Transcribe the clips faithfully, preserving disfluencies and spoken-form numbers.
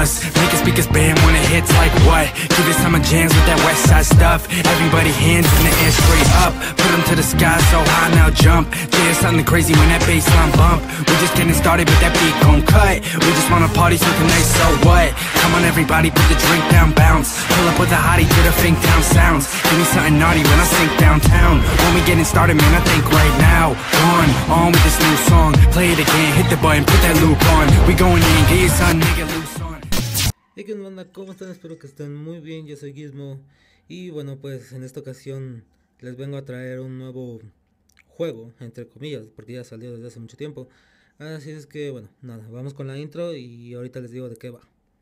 us. Make it speakers band when it hits like what? Give it summer jams with that west side stuff. Everybody hands in the air straight up. Put them to the sky so high now jump. Yeah, something crazy when that bassline bump. We just getting started but that beat gon' cut. We just wanna party so tonight, so what? Come on everybody, put the drink down, bounce. Pull up with the hottie to the Fink Town sounds. Give me something naughty when I sink downtown. When we getting started, man, I think right now. On, on with this new song. Play it again, hit the button, put that loop on. We going in, get your son, nigga, loose on. Hey, ¿qué onda? ¿Cómo están? Espero que estén muy bien, yo soy Gizmo. Y bueno, pues en esta ocasión les vengo a traer un nuevo juego, entre comillas, porque ya salió desde hace mucho tiempo. Así es que bueno, nada, vamos con la intro y ahorita les digo de qué va.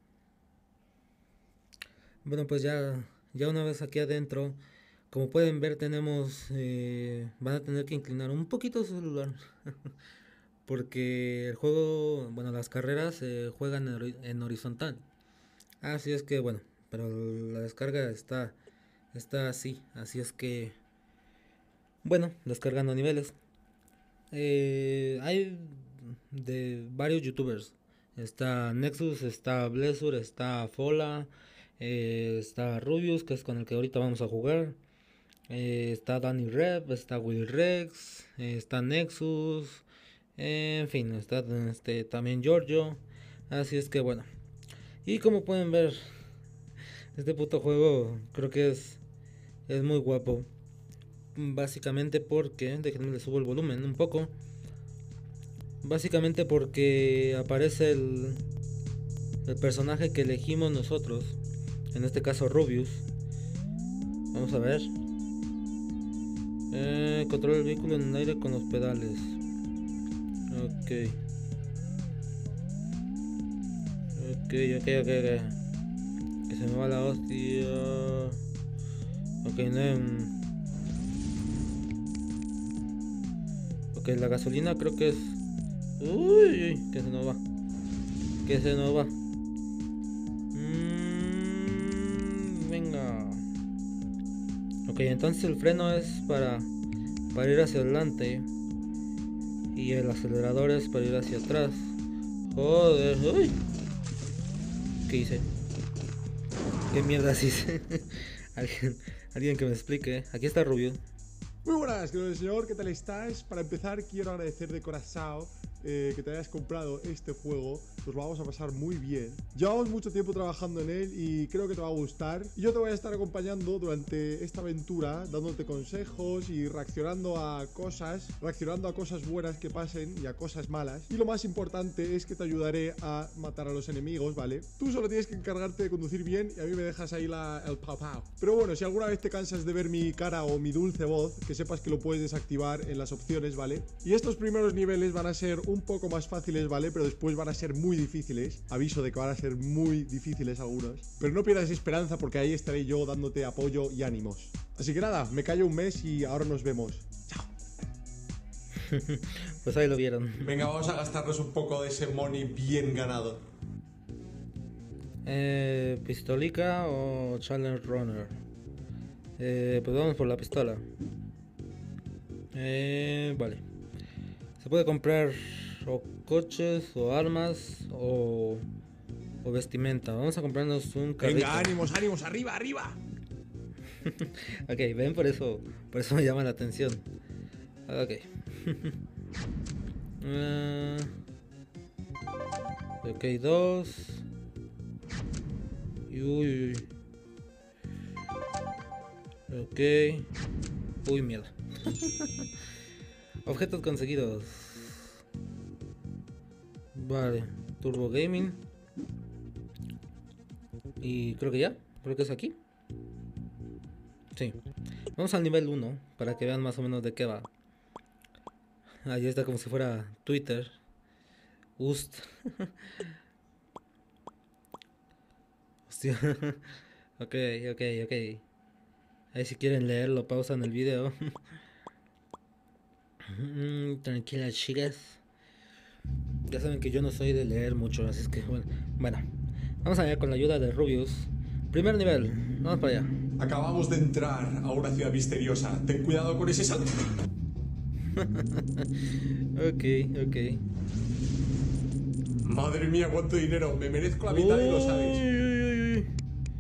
Bueno, pues ya, ya una vez aquí adentro, como pueden ver tenemos, eh, van a tener que inclinar un poquito su celular. Porque el juego, bueno, las carreras se eh, juegan en, en horizontal. Así es que bueno, pero la descarga está, está así, así es que, bueno, descargando niveles. Eh, hay de varios youtubers. Está Nexus, está Blessur, está Fola, eh, está Rubius, que es con el que ahorita vamos a jugar. Eh, está Danny Rep, está Will Rex, eh, está Nexus, eh, en fin, está este, también Giorgio. Así es que bueno. Y como pueden ver, este puto juego creo que es, es muy guapo. Básicamente porque, déjenme le subo el volumen un poco. Básicamente porque aparece el, el personaje que elegimos nosotros. En este caso Rubius. Vamos a ver. Eh, controla el vehículo en el aire con los pedales. Ok. Ok, ok, ok, ok. Que se me va la hostia. Ok, no. Ok, la gasolina creo que es. Uy, que se nos va. Que se nos va. Mm, venga. Ok, entonces el freno es para, para ir hacia adelante. Y el acelerador es para ir hacia atrás. Joder, uy. ¿Qué hice? ¿Qué mierdas hice? ¿Alguien, alguien que me explique. Aquí está Rubio. Muy buenas, querido señor, ¿qué tal estás? Para empezar quiero agradecer de corazón eh, que te hayas comprado este juego. Nos lo vamos a pasar muy bien. Llevamos mucho tiempo trabajando en él y creo que te va a gustar. Y yo te voy a estar acompañando durante esta aventura, dándote consejos y reaccionando a cosas, reaccionando a cosas buenas que pasen y a cosas malas. Y lo más importante es que te ayudaré a matar a los enemigos, ¿vale? Tú solo tienes que encargarte de conducir bien y a mí me dejas ahí la, el pau pau. Pero bueno, si alguna vez te cansas de ver mi cara o mi dulce voz, que sepas que lo puedes desactivar en las opciones, ¿vale? Y estos primeros niveles van a ser un poco más fáciles, ¿vale? Pero después van a ser muy difíciles. Aviso de que van a ser muy difíciles algunos. Pero no pierdas esperanza porque ahí estaré yo dándote apoyo y ánimos. Así que nada, me callo un mes y ahora nos vemos. Chao. Pues ahí lo vieron. Venga, vamos a gastarnos un poco de ese money bien ganado. Eh, ¿Pistolica o Challenge Runner? Eh, pues vamos por la pistola. Eh, vale. Se puede comprar o coches o armas o, o vestimenta. Vamos a comprarnos un carrito. Venga, ánimos, ánimos, arriba, arriba. Ok, ven, por eso, por eso me llama la atención. Ok. uh, ok, dos. Y uy, uy. Ok. Uy, mierda. Objetos conseguidos. Vale. Turbo Gaming. Y creo que ya. Creo que es aquí. Sí. Vamos al nivel uno. Para que vean más o menos de qué va. Ahí está como si fuera Twitter. Ust. Hostia. Ok, ok, ok. Ahí si quieren leerlo, pausan el video. Tranquilas, chicas. Ya saben que yo no soy de leer mucho, así es que bueno. Bueno, vamos allá con la ayuda de Rubius. Primer nivel, vamos para allá. Acabamos de entrar a una ciudad misteriosa. Ten cuidado con ese salto. Ok, ok. Madre mía, cuánto dinero. Me merezco la mitad y lo sabes. Uy, uy, uy.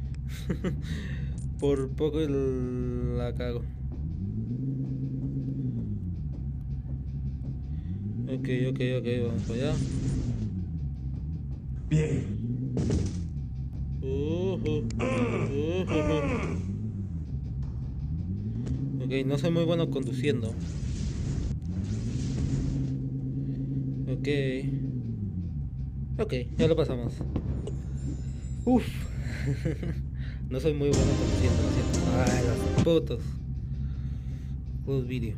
Por poco el- la cago. Ok, ok, ok, vamos para allá. Bien. Uh, uh, uh, uh, uh. Ok, no soy muy bueno conduciendo. Ok. Ok, ya lo pasamos. Uf. No soy muy bueno conduciendo, lo siento. Ay, los putos. Los vídeos.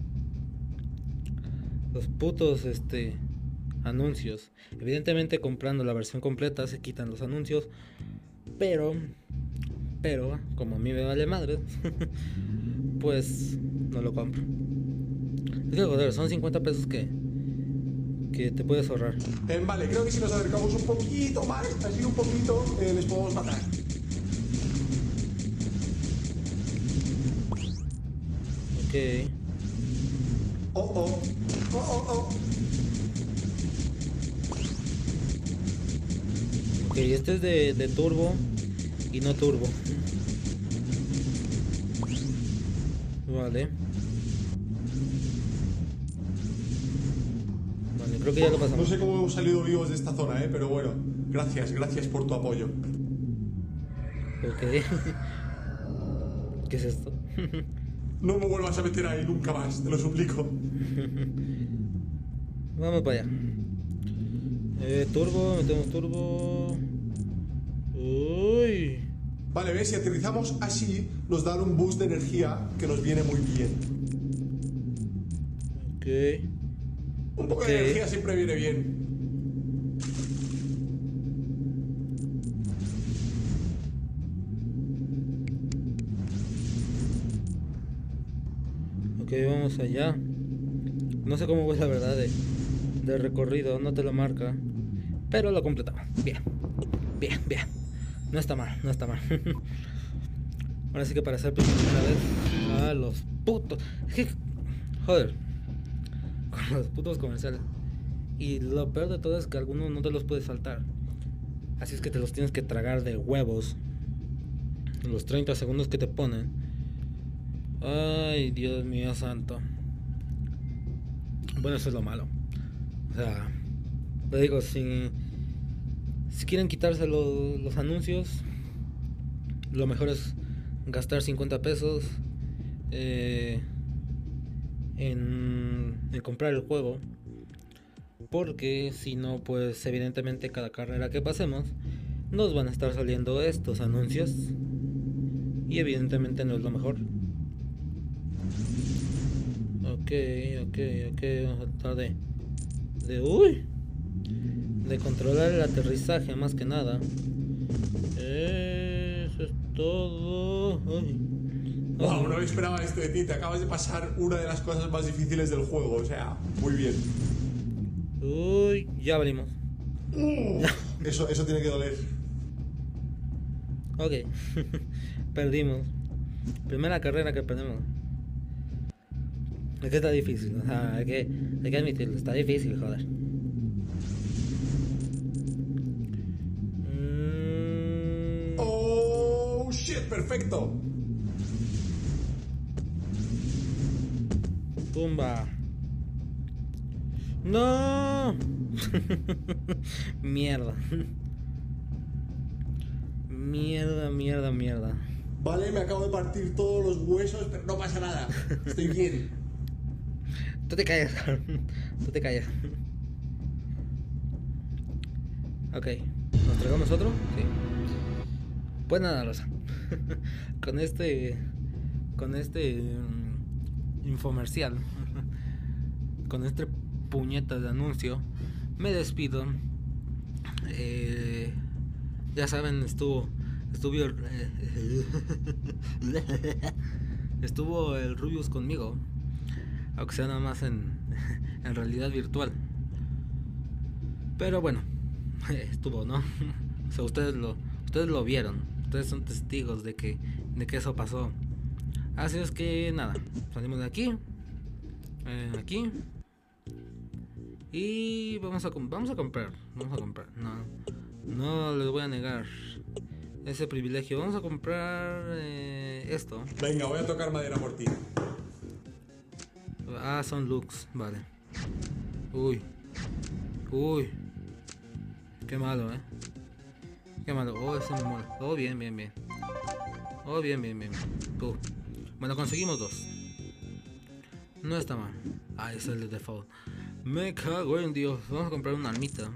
Los putos, este... anuncios. Evidentemente comprando la versión completa se quitan los anuncios. Pero... Pero, como a mí me vale madre... pues... no lo compro. Es que joder, son cincuenta pesos que... que te puedes ahorrar. Eh, vale, creo que si nos acercamos un poquito más, así un poquito, eh, les podemos matar. Ok. Oh, oh. Oh, oh, oh. Ok, este es de, de turbo y no turbo. Vale. Vale, creo que ya lo No pasamos. sé cómo hemos salido vivos de esta zona, eh, pero bueno. Gracias, gracias por tu apoyo. Ok. ¿Qué es esto? No me vuelvas a meter ahí nunca más, te lo suplico. Vamos para allá. Eh, turbo, metemos turbo. Uy. Vale, ves, si aterrizamos así, nos dan un boost de energía que nos viene muy bien. Ok. Un poco Ok. de energía siempre viene bien. Ok, vamos allá. No sé cómo es la verdad de, de recorrido, no te lo marca. Pero lo completamos. Bien. Bien, bien. No está mal, no está mal. Ahora sí que para hacer primera vez. Ah, los putos. Es que, joder. Con los putos comerciales. Y lo peor de todo es que algunos no te los puedes saltar. Así es que te los tienes que tragar de huevos. Los treinta segundos que te ponen. Ay, Dios mío santo. Bueno, eso es lo malo. O sea, le digo, si, si quieren quitarse lo- los anuncios, lo mejor es gastar cincuenta pesos eh, en, en comprar el juego. Porque si no, pues evidentemente cada carrera que pasemos nos van a estar saliendo estos anuncios. Y evidentemente no es lo mejor. Ok, ok, ok, vamos a tratar de... De... ¡Uy! De controlar el aterrizaje más que nada. Eso es todo. Uy. Wow, no me esperaba esto de ti. Te acabas de pasar una de las cosas más difíciles del juego. O sea, muy bien. Uy, ya abrimos. Uh, eso, eso tiene que doler. Ok. Perdimos. Primera carrera que perdemos. Es que está difícil, o sea, hay que, hay que admitirlo, está difícil, joder. Mm, Oh, shit, perfecto. Pumba. No. Mierda. Mierda, mierda, mierda. Vale, me acabo de partir todos los huesos, pero no pasa nada. Estoy bien. Tú te callas, tú te callas. Ok, ¿nos tragamos otro? Sí. Pues nada, Rosa. Con este. Con este. um, infomercial. Con este puñeta de anuncio. Me despido. Eh, ya saben, estuvo. Estuvo. Eh, estuvo el Rubius conmigo. Aunque sea nada más en, en realidad virtual. Pero bueno, estuvo, ¿no? O sea, ustedes lo, ustedes lo vieron. Ustedes son testigos de que, de que eso pasó. Así es que nada, salimos de aquí. Eh, aquí. Y vamos a, vamos a comprar. Vamos a comprar. No, no les voy a negar ese privilegio. Vamos a comprar eh, esto. Venga, voy a tocar madera por ti. Ah, son looks, vale. Uy. Uy. Qué malo, eh. Qué malo. Oh, ese me mola. Oh, bien, bien, bien. Oh, bien, bien, bien. Uh. Bueno, conseguimos dos. No está mal. Ah, ese es el de default. Me cago en Dios. Vamos a comprar una armita.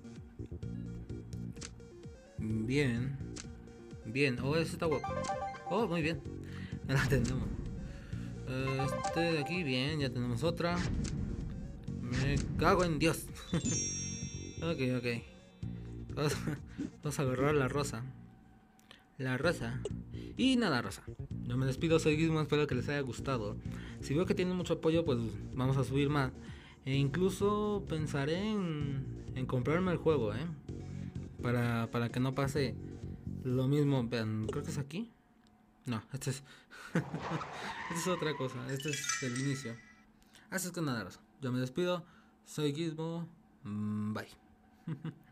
Bien. Bien. Oh, ese está guapo. Oh, muy bien. Ya la tenemos. Este de aquí, bien. Ya tenemos otra. Me cago en Dios. Ok, ok. Vamos, vamos a agarrar la rosa. La rosa. Y nada, rosa. Yo me despido, soy Gizmo, espero que les haya gustado. Si veo que tienen mucho apoyo, pues vamos a subir más. E incluso pensaré en, en comprarme el juego, ¿eh? Para, para que no pase lo mismo. Vean, creo que es aquí. No, este es... esta es otra cosa. Este es el inicio. Así es que nada, rosa. Yo me despido, soy Gizmo. Bye.